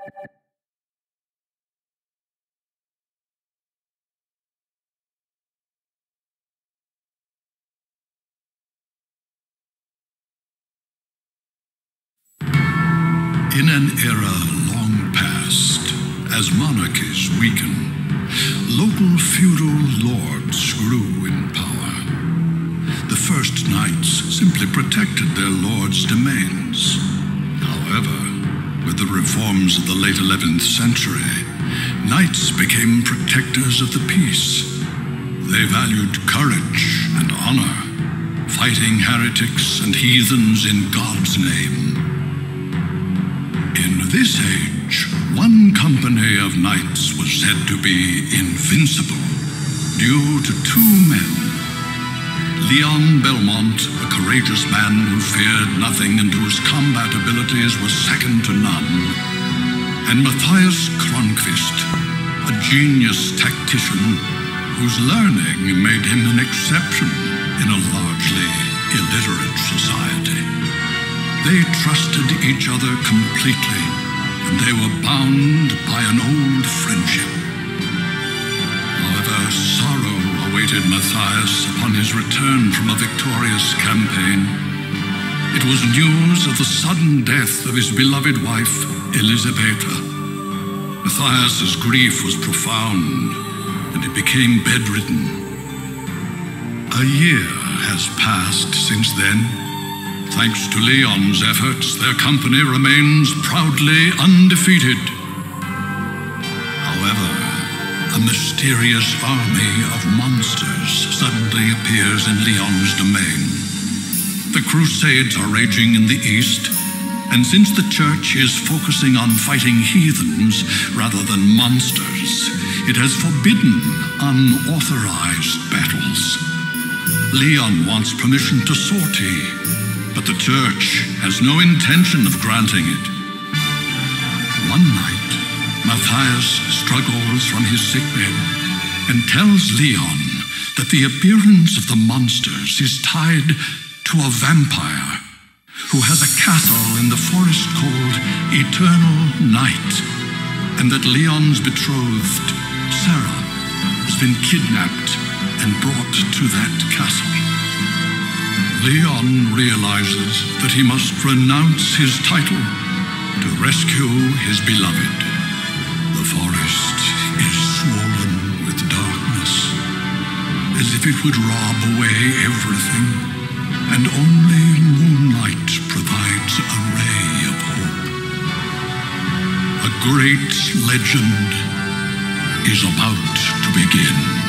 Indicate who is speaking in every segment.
Speaker 1: In an era long past, as monarchies weaken, local feudal lords grew in power. The first knights simply protected their lords' domains. However, with the reforms of the late 11th century, knights became protectors of the peace. They valued courage and honor, fighting heretics and heathens in God's name. In this age, one company of knights was said to be invincible, due to two men. Leon Belmont, a courageous man who feared nothing and whose combat abilities were second to none, and Matthias Kronqvist, a genius tactician whose learning made him an exception in a largely illiterate society. They trusted each other completely, and they were bound by an old friendship. However, sorrow awaited Matthias upon his return from a victorious campaign. It was news of the sudden death of his beloved wife, Elisabetta. Matthias's grief was profound, and he became bedridden. A year has passed since then. Thanks to Leon's efforts, their company remains proudly undefeated. However, a mysterious army of monsters suddenly appears in Leon's domain. The Crusades are raging in the east, and since the Church is focusing on fighting heathens rather than monsters, it has forbidden unauthorized battles. Leon wants permission to sortie, but the Church has no intention of granting it. One night, Matthias struggles from his sickbed and tells Leon that the appearance of the monsters is tied to a vampire who has a castle in the forest called Eternal Night, and that Leon's betrothed, Sarah, has been kidnapped and brought to that castle. Leon realizes that he must renounce his title to rescue his beloved. The forest is swollen with darkness, as if it would rob away everything, and only moonlight provides a ray of hope. A great legend is about to begin.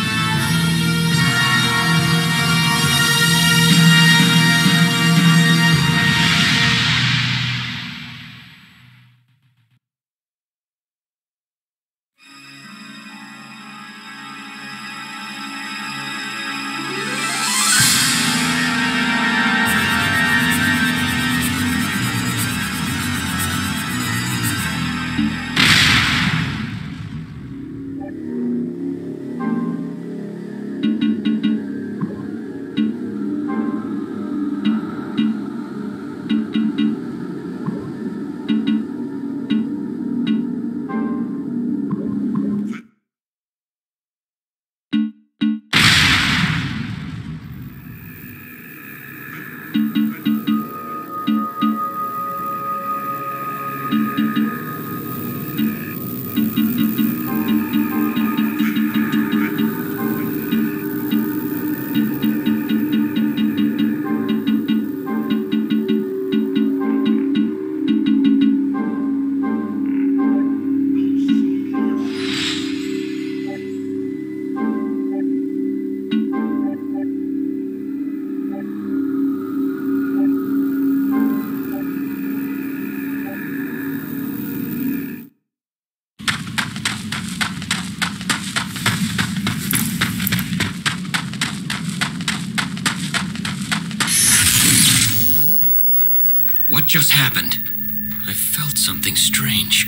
Speaker 2: What just happened? I felt something strange.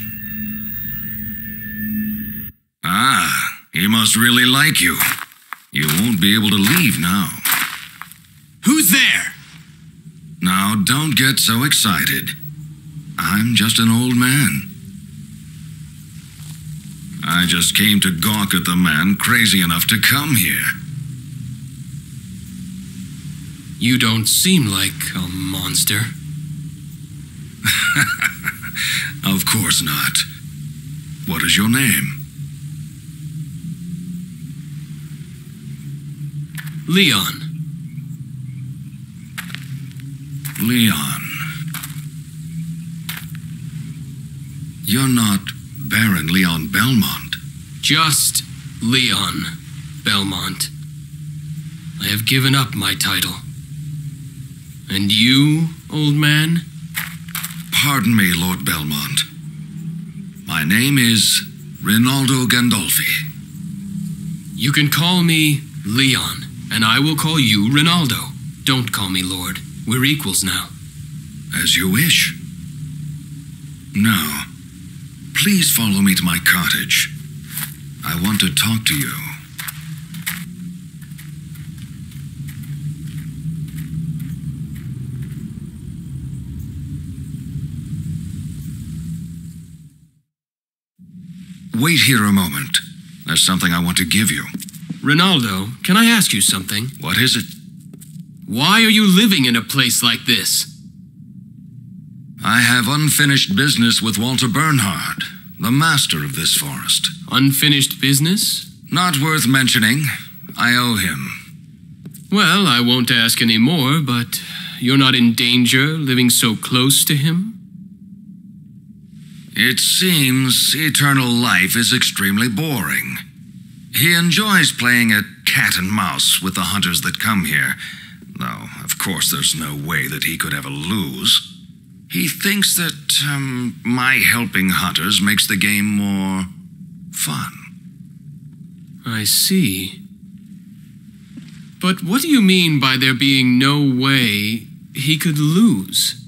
Speaker 3: Ah, he must really like you. You won't be able to leave now.
Speaker 2: Who's there?
Speaker 3: Now, don't get so excited. I'm just an old man. I just came to gawk at the man crazy enough to come here.
Speaker 2: You don't seem like a monster.
Speaker 3: Of course not. What is your name?
Speaker 2: Leon.
Speaker 3: Leon. You're not Baron Leon Belmont.
Speaker 2: Just Leon Belmont. I have given up my title. And you, old man?
Speaker 3: Pardon me, Lord Belmont. My name is Rinaldo Gandolfi.
Speaker 2: You can call me Leon, and I will call you Rinaldo. Don't call me Lord. We're equals now.
Speaker 3: As you wish. Now, please follow me to my cottage. I want to talk to you. Wait here a moment. There's something I want to give you.
Speaker 2: Rinaldo, can I ask you something?
Speaker 3: What is it?
Speaker 2: Why are you living in a place like this?
Speaker 3: I have unfinished business with Walter Bernhard, the master of this forest.
Speaker 2: Unfinished business?
Speaker 3: Not worth mentioning. I owe him.
Speaker 2: Well, I won't ask any more, but you're not in danger living so close to him?
Speaker 3: It seems eternal life is extremely boring. He enjoys playing at cat and mouse with the hunters that come here, though, of course, there's no way that he could ever lose. He thinks that, my helping hunters makes the game more fun.
Speaker 2: I see. But what do you mean by there being no way he could lose?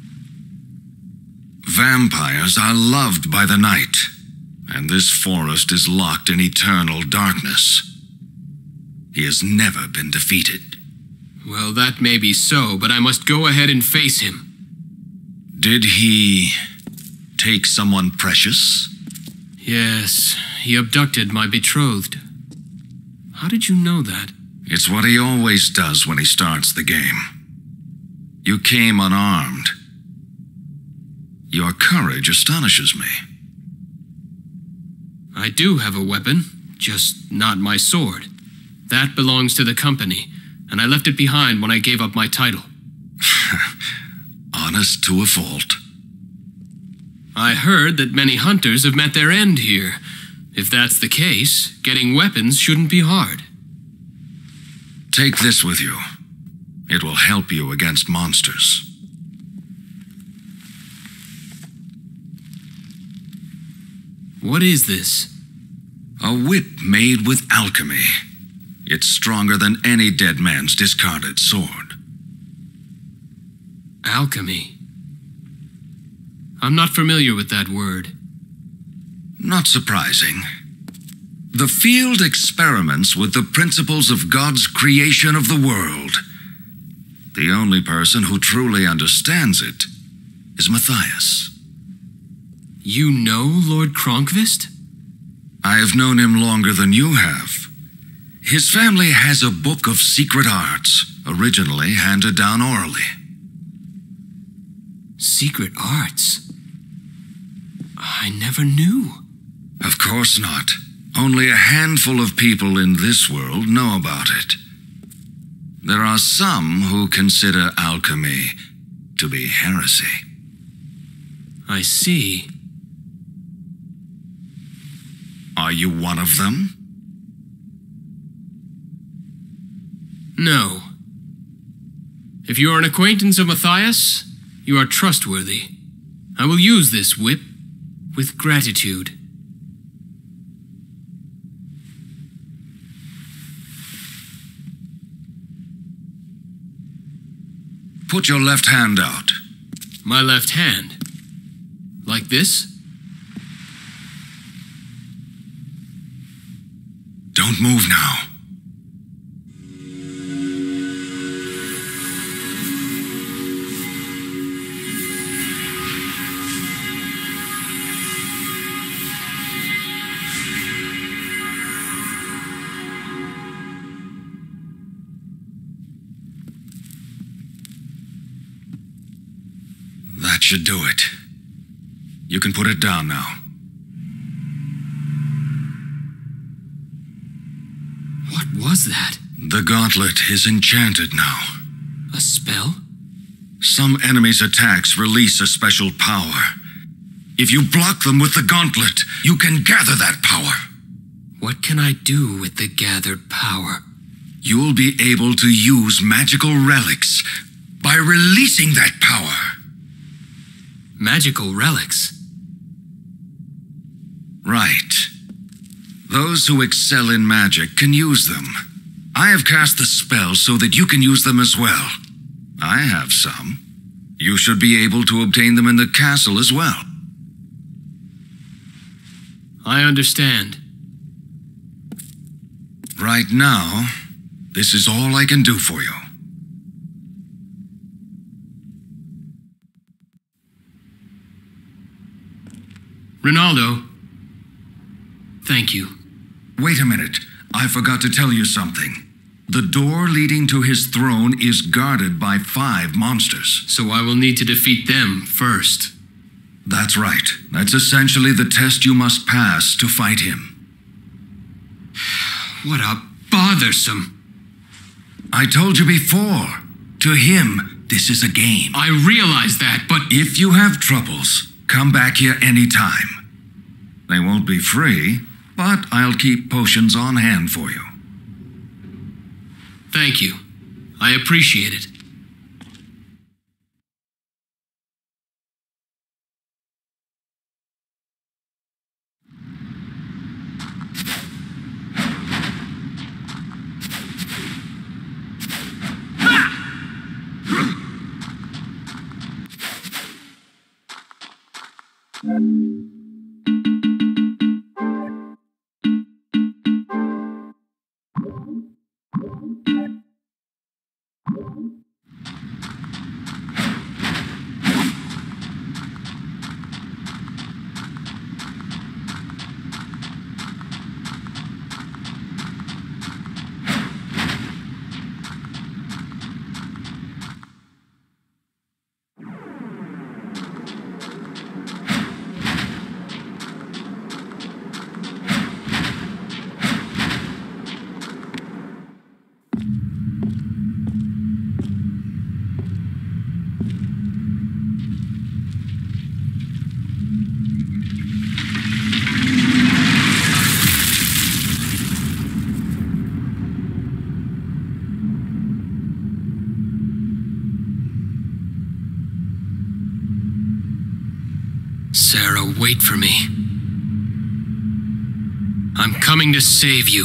Speaker 3: Vampires are loved by the night, and this forest is locked in eternal darkness. He has never been defeated.
Speaker 2: Well, that may be so, but I must go ahead and face him.
Speaker 3: Did he take someone precious?
Speaker 2: Yes, he abducted my betrothed. How did you know that?
Speaker 3: It's what he always does when he starts the game. You came unarmed. Your courage astonishes me.
Speaker 2: I do have a weapon, just not my sword. That belongs to the company, and I left it behind when I gave up my title.
Speaker 3: Honest to a fault.
Speaker 2: I heard that many hunters have met their end here. If that's the case, getting weapons shouldn't be hard.
Speaker 3: Take this with you. It will help you against monsters.
Speaker 2: What is this?
Speaker 3: A whip made with alchemy. It's stronger than any dead man's discarded sword.
Speaker 2: Alchemy. I'm not familiar with that word.
Speaker 3: Not surprising. The field experiments with the principles of God's creation of the world. The only person who truly understands it is Matthias.
Speaker 2: You know Lord Kronkvist?
Speaker 3: I have known him longer than you have. His family has a book of secret arts, originally handed down orally.
Speaker 2: Secret arts? I never knew.
Speaker 3: Of course not. Only a handful of people in this world know about it. There are some who consider alchemy to be heresy.
Speaker 2: I see.
Speaker 3: Are you one of them?
Speaker 2: No. If you are an acquaintance of Matthias, you are trustworthy. I will use this whip with gratitude.
Speaker 3: Put your left hand out.
Speaker 2: My left hand. Like this?
Speaker 3: Don't move now. should do it. You can put it down now.
Speaker 2: What was that?
Speaker 3: The gauntlet is enchanted now.
Speaker 2: A spell?
Speaker 3: Some enemies' attacks release a special power. If you block them with the gauntlet, you can gather that power.
Speaker 2: What can I do with the gathered power?
Speaker 3: You'll be able to use magical relics by releasing that power.
Speaker 2: Magical relics?
Speaker 3: Right. Those who excel in magic can use them. I have cast the spell so that you can use them as well. I have some. You should be able to obtain them in the castle as well.
Speaker 2: I understand.
Speaker 3: Right now, this is all I can do for you.
Speaker 2: Ronaldo, thank you.
Speaker 3: Wait a minute. I forgot to tell you something. The door leading to his throne is guarded by 5 monsters.
Speaker 2: So I will need to defeat them first.
Speaker 3: That's right. That's essentially the test you must pass to fight him.
Speaker 2: What a bothersome...
Speaker 3: I told you before. To him, this is a game.
Speaker 2: I realize that, but...
Speaker 3: If you have troubles, come back here anytime. They won't be free, but I'll keep potions on hand for you.
Speaker 2: Thank you. I appreciate it. Sarah, wait for me. I'm coming to save you.